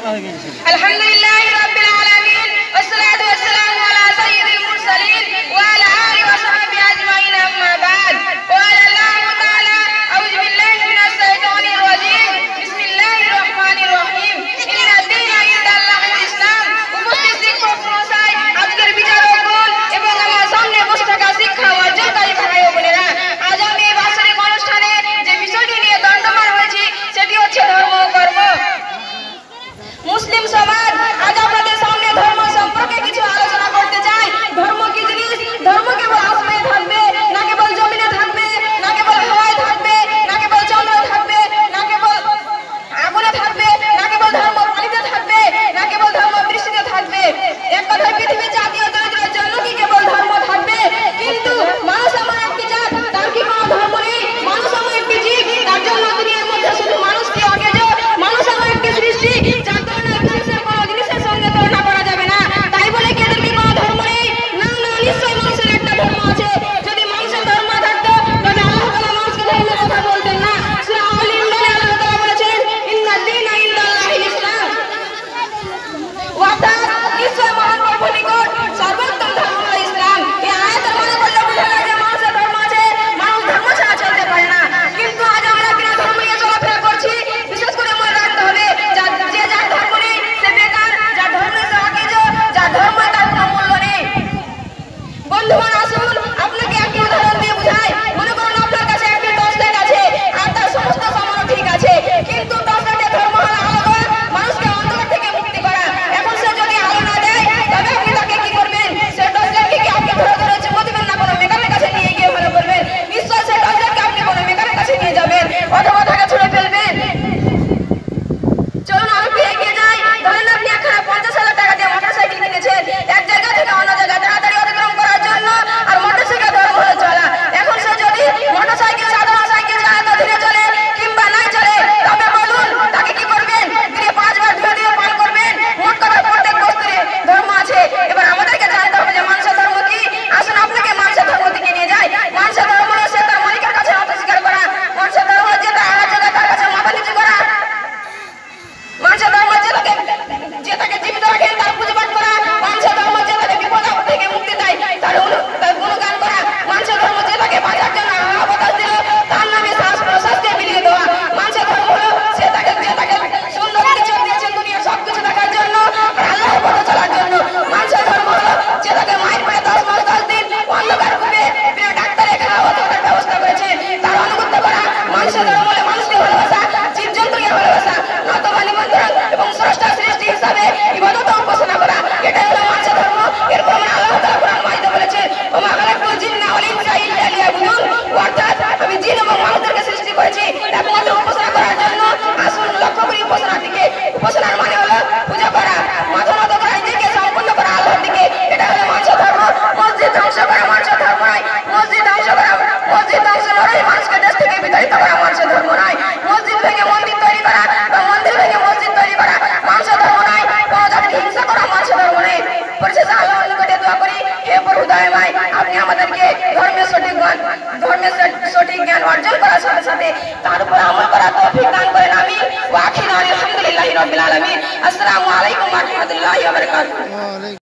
আলহামদুলিল্লাহি রাব্বিল আলামিন ওয়াসসালাতু ওয়াসসালামু আলা সাইয়্যিদিল মুরসালিন ওয়া আলা আলিহি ওয়া সাহবিহি আজমাইন আম্মা বা'দ ক্বালা আল্লাহু তাআলা আউযু বিল্লাহি মিনাশ শাইতানির রাজীম বিসমিল্লাহির রহমানির রহিম ইন্না দীনা ইনদাল্লাহিল ইসলাম। উপস্থিত শিক্ষক মহাশয়, আজকের বিচারকগণ এবং আমার সামনে বসে থাকা শিক্ষা অর্জনকারী ভাই ও বোনেরা, আজ আমি এই বাৎসরিক অনুষ্ঠানে যে বিষয়টি নিয়ে দণ্ডমান হয়েছি সেটি হচ্ছে ধর্ম ও কর্ম। মুসলিম সমাজ আজ আপনাদের সামনে ধর্ম সম্পর্কে কিছু আলোচনা করতে চাই। ধর্ম কি জিনিস? ধর্ম কেবল আসমানে থাকবে, না কেবল জমিনে থাকবে, না কেবল হাওয়ায় থাকবে, না কেবল চন্দ্রে থাকবে, না কেবল আগুনে থাকবে, না কেবল ধর্ম পানিতে থাকবে, না কেবল ধর্ম বৃষ্টিতে থাকবে। এক কথায় পৃথিবীর জাতীয় চরিত্রের জন্য কি কেবল ধর্ম থাকবে? কিন্তু মানুষ এমন একটি জাত, তার কি কোনো ধর্ম নেই? মানুষ এমন একটি জীব, তার জন্য দুনিয়ার মধ্যে শুধু মানুষকে অকেজো। মানুষ এমন একটি সৃষ্টি যার তুলনা বিশেষের কোনো জিনিসের সঙ্গে তুলনা করা যাবে না। তাই বলে কি এদের কি কোনো ধর্ম নেই? না, না, নিশ্চয়ই মানুষের একটা ধর্ম আছে। যদি মানুষের ধর্ম থাকতো তবে আল্লাহ তাআলা মানুষকে ধর্মের কথা বলতেন না। সূরা আল ইমরানে আল্লাহ তাআলা বলেছেন, ইন্না দীনা ইনদাল্লাহিল ইসলাম। অর্থাৎ নিশ্চয় মহান প্রভুর নিকট সর্বোত্তম ধর্ম হলো ইসলাম। এই আয়াতের মানে বললে বোঝা যায় যে মানুষের ধর্ম আছে, মানুষ ধর্ম ছাড়া চলতে পারে না। কিন্তু আজ আমরা কিনা ধর্ম নিয়ে চলাফেরা করছি। বিশেষ করে মনে রাখতে হবে, যে যার ধর্ম নেই সে বেকার, যার ধর্ম নেই সে অকেজো, যার ধর্ম তার কোনো মূল্য নেই। বন্ধুগণ, আসুন আপনাকে একটি উদাহরণ দিয়ে বুঝাই। মনে করুন আপনার কাছে একটি টর্চ লাইট আছে আর তার সমস্ত সামানও ঠিক আছে, কিন্তু টর্চ লাইটের ধর্ম হলো আলো করা, মানুষকে অন্ধকার থেকে মুক্তি করা। এখন সে যদি আলো না দেয় তবে আপনি তাকে কি করবেন? সে টর্চ লাইটকে কি আপনি ধরে ধরে চুমো দিবেন না কোনো মেকারের কাছে নিয়ে গিয়ে ভালো করবেন? নিশ্চয় সে টর্চ লাইটকে আপনি কোনো মেকারের কাছে নিয়ে যাবেন অথবা তাকে ছুঁড়ে ফেলবেন। চলুন আরো এগিয়ে যাই। ধরেন আপনি একখানা 50,000 টাকা দিয়ে মোটরসাইকেল কিনেছেন এক জায়গা থেকে অন্য জায়গায় তাড়াতাড়ি অতিক্রম করার জন্য, আর মোটরসাইকেল ধর্ম হলো চলা। এখন সে যদি মোটরসাইকেল সাধারণ সাইকেল চালায় তো ধীরে চলে কিংবা নাই চলে, তবে বলুন তাকে কি করবেন? দিনে 5 বার ধুয়ে দিয়ে পান করবেন। মোট কথা প্রত্যেক বস্তুর ধর্ম আছে। এবার আমাদেরকে জানতে হবে যে মানুষের ধর্ম কি। আসুন আপনাকে মানুষের ধর্ম থেকে নিয়ে যাই। মানুষের ধর্ম হলো সে তার মালিকের কাছে নতস্বীকার করা। মানুষের ধর্ম হলো যে তার আহার জায়গায় তার কাছে মাথা নিচু করা। মানুষের ধর্ম যে তাকে জীবিত রাখেন তার পুজো পাঠ করা। মানুষের ধর্ম যে তাকে বিপদ আপদ থেকে মুক্তি দেয় তার গুণগান করা। মানুষের ধর্ম যে তাকে বাঁচার জন্য বাতাস দিল তার নামে শ্বাস প্রশ্বাসকে বিলিয়ে দেওয়া। মানুষের ধর্ম হলো যে তাকে সুন্দর চোখ দিয়েছেন দুনিয়ার সবকিছু দেখার জন্য আর আল্লাহর পথে চলার জন্য। মানুষের ধর্ম হলো যে তাকে মায়ের পেটে 10 মাস 10 দিন অন্ধকার রূপে বিনা ডাক্তারে খাওয়া থাকার ব্যবস্থা করেছেন, তার অনুগত্য করা। মানুষের ধর্ম হলো মানুষকে ভালোবাসা, জীবজন্তুকে ভালোবাসা, নতবা নিমন্ত্রণ এবং স্রষ্টা সৃষ্টি হিসাবে ইবাদত ও উপাসনা করা। এটাই হলো মানুষের ধর্ম। এর প্রমাণ আল্লাহ তাআলা কোরআন মাজিদে বলেছেন, ওমা খালাকতুল জিন্না ওয়াল ইনসা ইল্লা লিয়াবুদুন। অর্থাৎ আমি জিন এবং মানুষদেরকে সৃষ্টি করেছি একমাত্র উপাসনা করার জন্য। আসুন লক্ষ্য করি উপাসনার দিকে। উপাসনার মানে হলো পূজা করা, মাথা নত করা, নিজেকে সম্পূর্ণ করা আল্লাহর দিকে। এটা হলো মানুষের ধর্ম। মসজিদ ধ্বংস করা মানুষের ধর্ম নয়। মসজিদ ধ্বংস নয়, মানুষকে দেশ থেকে বিতাড়িত করা মানুষের ধর্ম নয়। মসজিদ ভেঙে মন্দির তৈরি করা বা মন্দির ভেঙে মসজিদ তৈরি করা মানুষের ধর্ম নয়। কোনো জাতিকে হিংসা করা মানুষের ধর্ম নেই। পরিশেষে আল্লাহর নিকটে দোয়া করি, হে প্রভু দয়াময়, আপনি আমাদেরকে ধর্মের সঠিক জ্ঞান অর্জন করার সাথে সাথে তার উপর আমল করার তৌফিক দান করেন। আমিন। ওয়া আখিরু আলহামদুলিল্লাহি রাব্বিল আলামিন। আসসালামু আলাইকুম ওয়া রাহমাতুল্লাহি ওয়া বারাকাতুহু।